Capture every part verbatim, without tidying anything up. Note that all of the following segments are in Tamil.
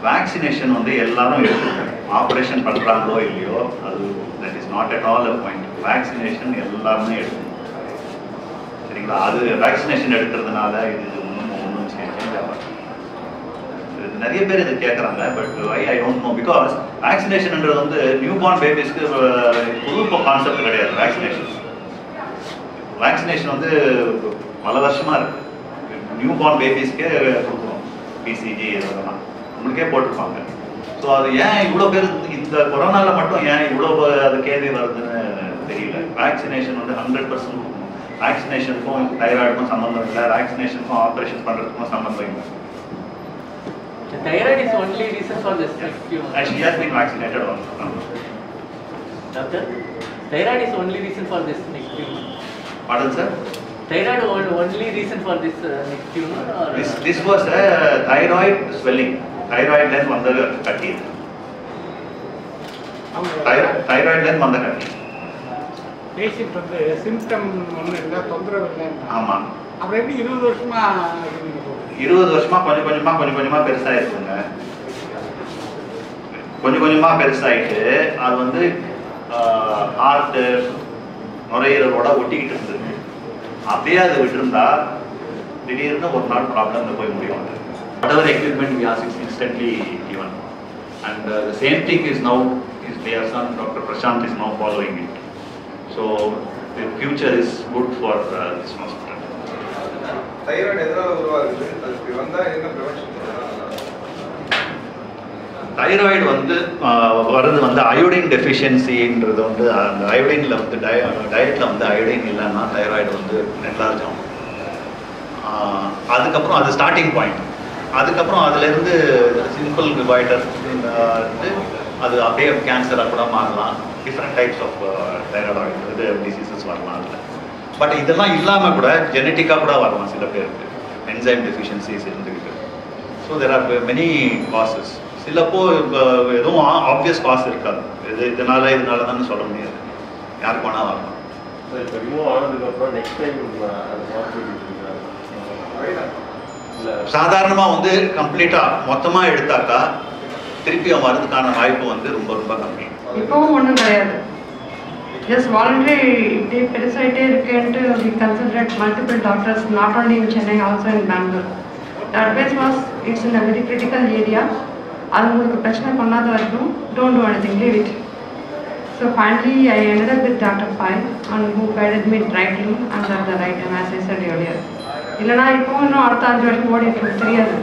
வேக்சினேஷன் வந்து எல்லாரும் ஆப்ரேஷன் பண்ணுறாங்களோ இல்லையோ அது that is not at all a point. Vaccination எல்லாருமே எடுக்கணும் சரிங்களா. அது வேக்சினேஷன் எடுக்கிறதுனால இது ஒன்றும் ஒன்றும் சேஞ்ச் ஆகாது. நிறைய பேர் இது கேட்குறாங்க. But I I don't know because வேக்சினேஷன்ன்றது வந்து நியூ பார்ன் பேபிஸ்க்கு புது கான்செப்ட் கிடையாது. வேக்சினேஷன் வேக்சினேஷன் வந்து பல வருஷமாக இருக்குது. நியூ பார்ன் பேபிஸ்க்கே கொடுக்குறோம் பிசிஜி இதெல்லாம் நம்மளுக்கே போட்டிருப்பாங்க. ஸோ அது ஏன் இவ்வளோ பேர் இந்த கொரோனாவில் மட்டும் ஏன் இவ்வளோ அது கேள்வி வருதுன்னு தெரியல. வேக்சினேஷன் வந்து ஹண்ட்ரட் பர்சன்ட் கொடுக்கணும். வேக்சினேஷனுக்கும் தைராய்டுக்கும் சம்மந்தம் இல்லை, வேக்சினேஷனுக்கும் ஆப்ரேஷன் பண்ணுறதுக்கும் சம்மந்தம் இல்லை. Thyroid is only reason for this. And she has been vaccinated also. Doctor, thyroid is only reason for this neck tumor. Pardon, sir? Thyroid only reason for this uh, neck tumor or this this was a thyroid swelling. Thyroid then on the katti. Thyroid thyroid then on the katti. Patient வந்து symptom ஒண்ணு இல்ல தொந்தரவு இல்ல. ஆமா. அப்புறம் எப்படி இருபது வருஷமா இருபது வருஷமா கொஞ்சம் கொஞ்சமா கொஞ்சம் கொஞ்சமா பெருசாயிருக்குங்க. கொஞ்சம் கொஞ்சமா பெருசாயிட்டு அது வந்து ஹார்ட் நுரையீரலோட ஒட்டிக்கிட்டு இருந்தது. அப்படியே அது விட்டுருந்தா திடீர்னு ஒரு நாள் ப்ராப்ளம்ல போய் முடியும். whatever equipment we ask is instantly given. And uh, the same thing is now is their son Doctor Prashant is now following it. So the future is good for uh, this hospital. Thyroid எதனால உருவாகுது? அதுக்கு வந்தா என்ன prevention? தைராய்டு வந்து வருது வந்து அயோடின் டெஃபிஷியன்சின்றது வந்து அந்த அயோடினில் வந்து டய டயட்டில் வந்து அயோடின் இல்லைன்னா தைராய்டு வந்து என்லார்ஜ் ஆகும். அதுக்கப்புறம் அது ஸ்டார்டிங் பாயிண்ட். அதுக்கப்புறம் அதுலேருந்து சிம்பிள் குவைட்டர் வந்து அது அப்படியே கேன்சராக கூட மாறலாம். டிஃப்ரெண்ட் டைப்ஸ் ஆஃப் தைராய்டு இது டிசீசஸ் வரலாம் அதில். பட் இதெல்லாம் இல்லாமல் கூட ஜெனட்டிக்காக கூட வரலாம் சில பேருக்கு என்சைம் டெஃபிஷியன்சிஸ் இருந்துக்கிட்டு. So there are many causes. சிலப்போ எதுவும் ஆப்வியஸ் காசு இருக்காது. இது இதனால இதனால தான் சொல்ல முடியாது. யாருக்கு வேணா வரலாம். சாதாரணமாக வந்து கம்ப்ளீட்டாக மொத்தமாக எடுத்தாக்கா திருப்பி அவன் வரதுக்கான வாய்ப்பு வந்து ரொம்ப ரொம்ப கம்மி. இப்போவும் ஒன்றும் கிடையாது. Just voluntary இப்படி பெருசாகிட்டே இருக்குன்ட்டு we consulted multiple doctors, not only in Chennai, also in Bangalore. The advice was, it's in a very critical area. அது உங்களுக்கு பிரச்சனை பண்ணாத வரைக்கும் don't do anything, leave it. So finally I ended up with Doctor Pai and who guided me rightly and at the right time, as I said earlier. இல்லைனா இப்போ இன்னும் அடுத்த அஞ்சு வருஷம் ஓடி இருக்கு தெரியாது.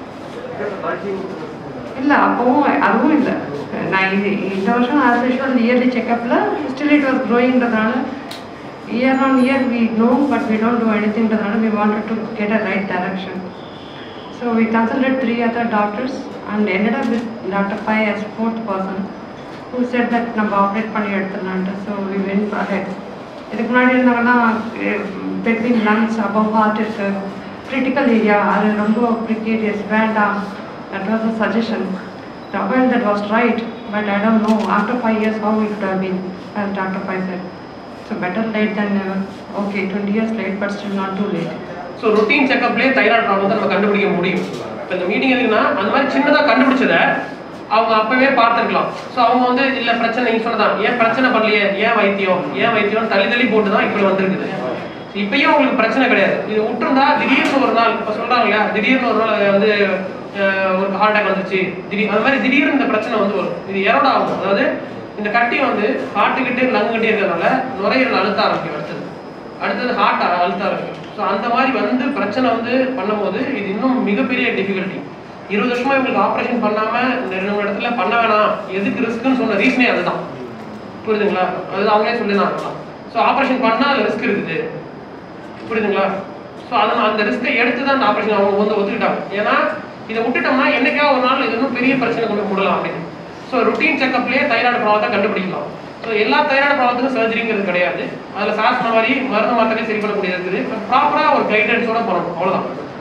இல்லை அப்போவும் அதுவும் இல்லை. நான் இது இந்த வருஷம் ஆஸ் யூஷுவல் இயர்லி செக்கப்பில் ஸ்டில் இட் வாஸ் க்ரோயிங்கிறதுனால year on year we know but we don't do எனிதிங்கிறதுனால we wanted to get a right direction. So we consulted three other doctors and ended up with Doctor Pai as fourth person who said that நம்ம ஆப்ரேட் பண்ணி எடுத்துடலான்ட்டு. So we went ahead. இதுக்கு முன்னாடி இருந்தாங்கன்னா பெட்வீன் லங்ஸ் அபவ் ஹார்ட் இருக்கு, கிரிட்டிக்கல் ஏரியா, அது ரொம்ப ப்ரிகேரியஸ், வேண்டாம். That was a suggestion. The well, that was right, but I don't know after five years how it would have been, as Doctor Pai said. So better late than never. Okay, twenty years late, but still not too late. So routine checkup lay thyroid problem நம்ம கண்டுபிடிக்க முடியும். இப்போ இந்த மீட்டிங் எதுக்குன்னா அந்த மாதிரி சின்னதாக கண்டுபிடிச்சதை அவங்க அப்பவே பார்த்துருக்கலாம். ஸோ அவங்க வந்து இல்லை பிரச்சனை நீங்கள் சொன்னதான் ஏன் பிரச்சனை பண்ணலையே, ஏன் வைத்தியம் ஏன் வைத்தியம் தள்ளி தள்ளி போட்டு தான் இப்படி வந்திருக்குது. இப்பயும் உங்களுக்கு பிரச்சனை கிடையாது. இது விட்டுருந்தா திடீர்னு ஒரு நாள் இப்போ சொல்கிறாங்க இல்லையா, திடீர்னு ஒரு நாள் வந்து ஒரு ஹார்ட் அட்டாக் வந்துருச்சு, திடீர் அந்த மாதிரி திடீர்னு இந்த பிரச்சனை வந்து வரும். இது எரோட ஆகும். அதாவது இந்த கட்டி வந்து ஹார்ட்டுக்கிட்டே லங்குக்கிட்டே இருக்கிறதுனால நுரையீரல் அழுத்த ஆரம்பிக்கும். அடுத்தது அடுத்தது ஹார்ட் அழுத்த ஆரம்பிக்கும். ஸோ அந்த மாதிரி வந்து பிரச்சனை வந்து பண்ணும்போது இது இன்னும் மிகப்பெரிய டிஃபிகல்ட்டி. இருபது வருஷமா இவங்களுக்கு ஆப்ரேஷன் பண்ணாமல் இந்த ரெண்டு மூணு இடத்துல பண்ண வேணாம், எதுக்கு ரிஸ்க்குன்னு சொன்ன ரீசனே அதுதான். புரியுதுங்களா? அது அவங்களே சொல்லி தான் இருக்கலாம். ஸோ ஆப்ரேஷன் பண்ணால் அது ரிஸ்க் இருக்குது. புரியுதுங்களா? ஸோ அதை அந்த ரிஸ்க்கை எடுத்து தான் அந்த ஆப்ரேஷன் அவங்க வந்து ஒத்துக்கிட்டாங்க. ஏன்னா இதை விட்டுட்டோம்னா என்னைக்கா ஒரு நாள் இது இன்னும் பெரிய பிரச்சனை கொண்டு போடலாம் அப்படின்னு. ஸோ ருட்டீன் செக்கப்லேயே தைராய்டு ப்ராப்ளத்தை கண்டுபிடிக்கலாம். ஸோ எல்லா தைராய்டு ப்ராப்ளத்துக்கும் சர்ஜரிங்கிறது கிடையாது. அதில் சார் சொன்ன மாதிரி மருந்து மாத்திரை சரி பண்ணக்கூடியது இருக்குது. ப்ராப்பராக ஒரு கைடன்ஸோட பண்ணணும், அவ்வளோதான்.